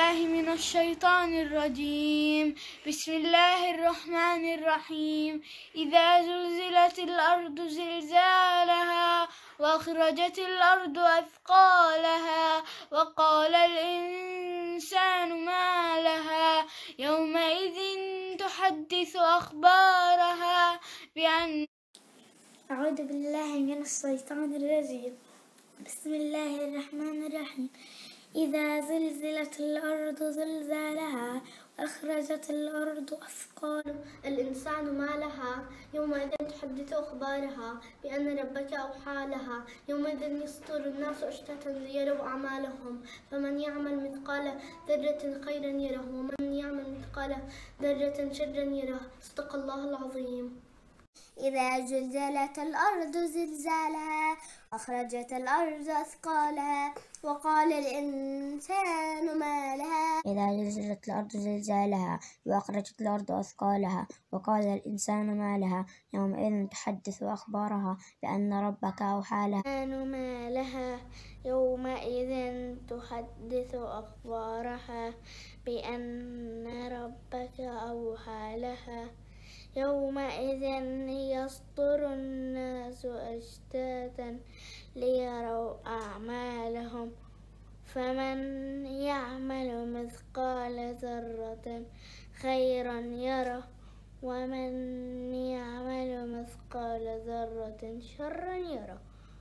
بالله من الشيطان الرجيم. بسم الله الرحمن الرحيم. إذا زلزلت الأرض زلزالها وأخرجت الأرض أثقالها وقال الإنسان ما لها يومئذ تحدث أخبارها بأن أعوذ بالله من الشيطان الرجيم. بسم الله الرحمن الرحيم. إذا زلزلت الأرض زلزالها وأخرجت الأرض أثقالها الإنسان ما لها يومئذ تحدث أخبارها بأن ربك أوحى لها يومئذ يصدر الناس أشتاتا ليروا أعمالهم فمن يعمل مثقال ذرة خيرا يره ومن يعمل مثقال ذرة شرا يره. صدق الله العظيم. إذا زلزلت الأرض زلزالها أخرجت الأرض أثقالها وقال الإنسان ما لها. إذا زلزلت الأرض زلزالها وأخرجت الأرض أثقالها وقال الإنسان ما لها يومئذ تحدث أخبارها بأن ربك أوحى لها. ما لها يومئذ تحدث أخبارها بأن ربك أوحى لها يومئذ يصدر الناس أشتاتا ليروا أعمالهم فمن يعمل مثقال ذرة خيرا يره ومن يعمل مثقال ذرة شرا يره.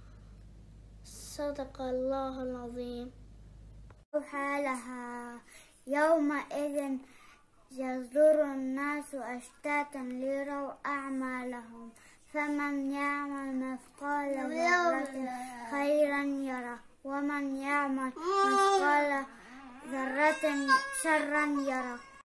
صدق الله العظيم. أوحى لها يومئذ يصدر الناس أشتاتا ليروا أعمالهم فمن يعمل مثقال ذرة خيرا يره ومن يعمل مثقال ذرة شرا يره.